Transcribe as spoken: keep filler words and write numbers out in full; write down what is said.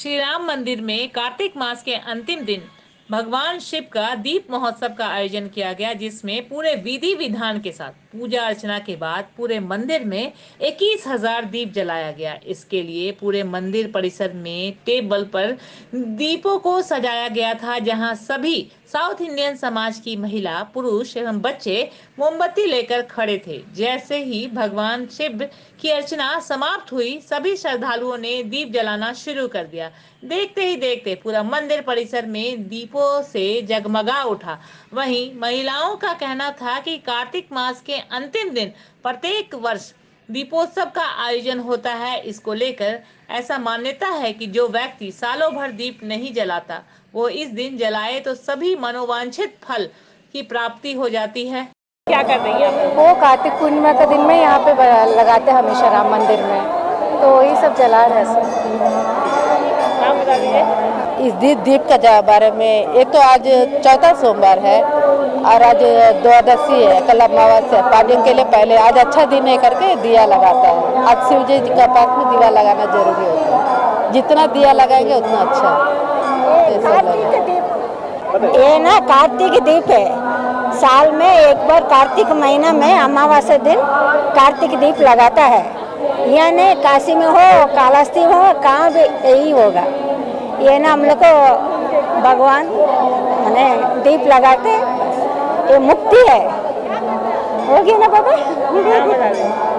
श्री राम मंदिर में कार्तिक मास के अंतिम दिन भगवान शिव का दीप महोत्सव का आयोजन किया गया, जिसमें पूरे विधि विधान के साथ पूजा अर्चना के बाद पूरे मंदिर में इक्कीस हजार दीप जलाया गया। इसके लिए पूरे मंदिर परिसर में टेबल पर दीपों को सजाया गया था, जहां सभी साउथ इंडियन समाज की महिला, पुरुष एवं बच्चे मोमबत्ती लेकर खड़े थे। जैसे ही भगवान शिव की अर्चना समाप्त हुई, सभी श्रद्धालुओं ने दीप जलाना शुरू कर दिया। देखते ही देखते पूरा मंदिर परिसर में दीपों से जगमगा उठा। वहीं महिलाओं का कहना था कि कार्तिक मास के अंतिम दिन प्रत्येक वर्ष दीपोत्सव का आयोजन होता है। इसको लेकर ऐसा मान्यता है कि जो व्यक्ति सालों भर दीप नहीं जलाता, वो इस दिन जलाए तो सभी मनोवांछित फल की प्राप्ति हो जाती है। क्या कर रही है आप? वो कार्तिक पूर्णिमा का दिन में यहाँ पे लगाते हैं हमेशा राम मंदिर में, तो वही सब जला रहे हैं। इस दीप दीप का बारे में, एक तो आज चौथा सोमवार है और आज द्वादशी है, कल अमावस्या। पाड्यम के लिए पहले आज अच्छा दिन है करके दिया लगाता है। आज शिव जी का पास में दिया लगाना जरूरी होता है, जितना दिया लगाएंगे उतना अच्छा। ये ना कार्तिक दीप है, साल में एक बार कार्तिक महीना में अमावस्या दिन कार्तिक दीप लगाता है। यानी काशी में हो, कालास्ती में हो, कहाँ भी यही होगा। ये ना हम लोग को भगवान मैंने दीप लगाते, ये मुक्ति है। होगी ना बाबा?